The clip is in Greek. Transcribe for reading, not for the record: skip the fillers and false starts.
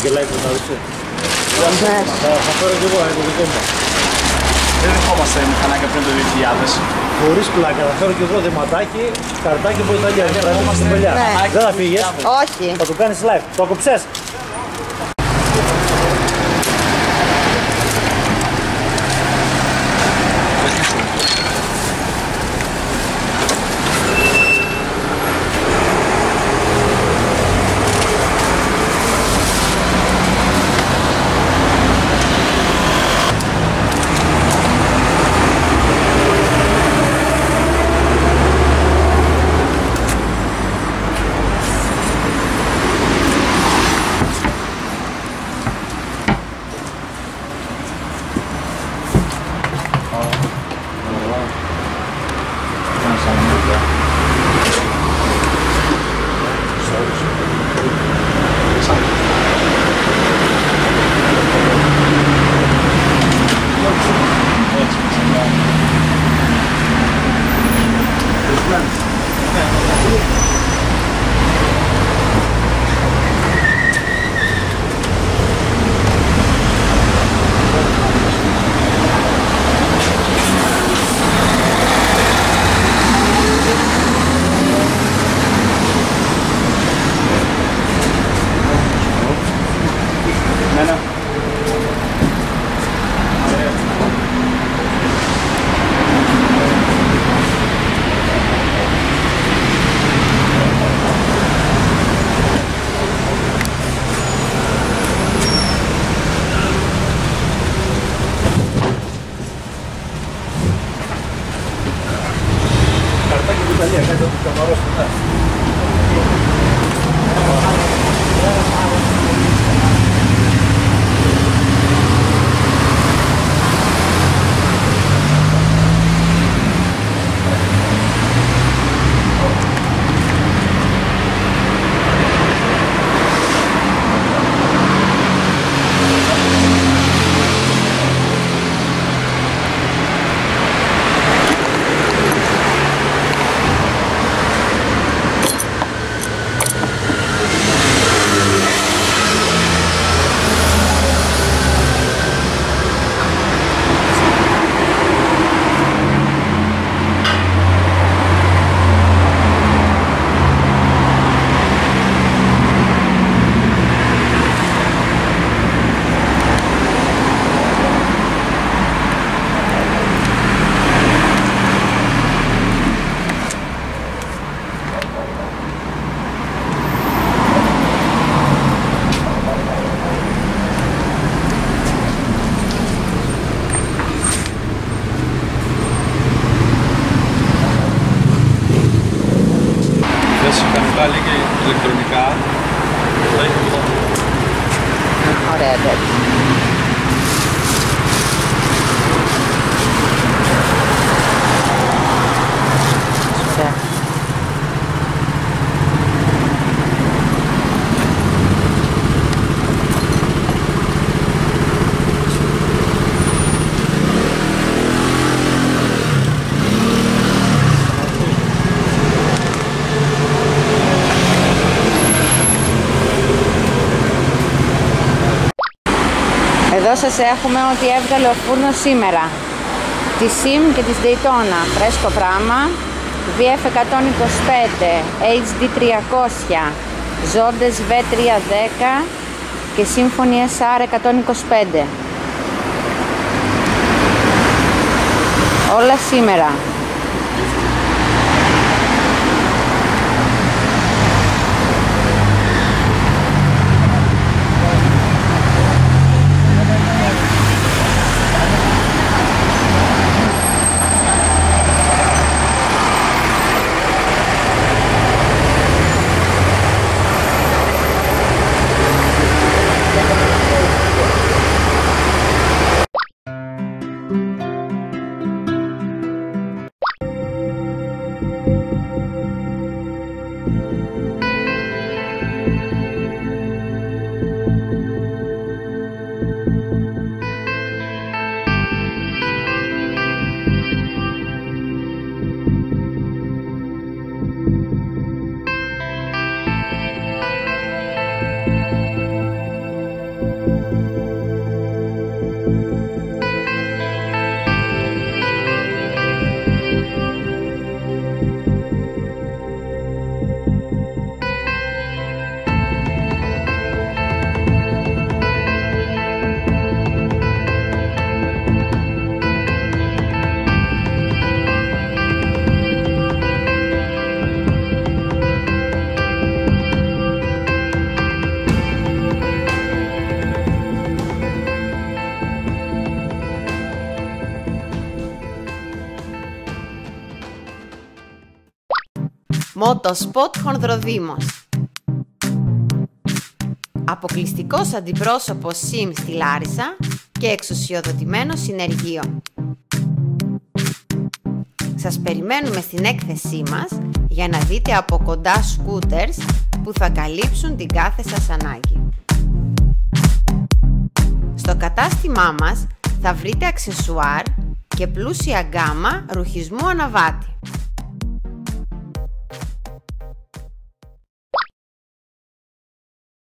κελάκι που θα δεις. Θα φέρω κι εγώ, είναι το δικό μου. Δεν δεχόμαστε μηχανάκια πριν το 2000. Χωρίς πλάκα, θα φέρω κι εγώ δεματάκι, καρτάκι από Ιταλία. Δεν θα φύγεις. Όχι. Θα το κάνεις live. Το ακοψες. βγάλει και ηλεκτρονικά. Ωραία, τέτοια. Εδώ σας έχουμε ότι έβγαλε ο φούρνος σήμερα τη SYM και της DAYTONA, φρέσκο πράγμα, VF125, HD300, ZONTES V310 και Symphony SR125. Όλα σήμερα. MotoSpot Χονδροδήμος. Αποκλειστικός αντιπρόσωπος SYM στη Λάρισα και εξουσιοδοτημένο συνεργείο. Σας περιμένουμε στην έκθεσή μας για να δείτε από κοντά scooters που θα καλύψουν την κάθε σας ανάγκη. Στο κατάστημά μας θα βρείτε αξεσουάρ και πλούσια γκάμα ρουχισμού αναβάτη.